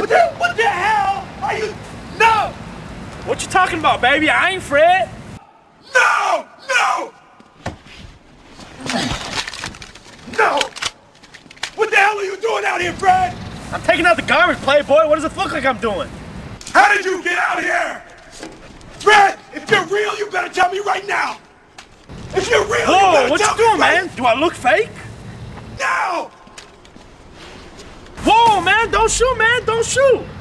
What the hell are you? No! What you talking about, baby? I ain't Fred. No! No! No! What the hell are you doing out here, Fred? I'm taking out the garbage, playboy. What does it look like I'm doing? How did you get out here? Fred, if you're real, you better tell me right now. If you're real, you better what tell you doing, me right man? Do I look fake? now! Whoa, man, don't shoot, man, don't shoot.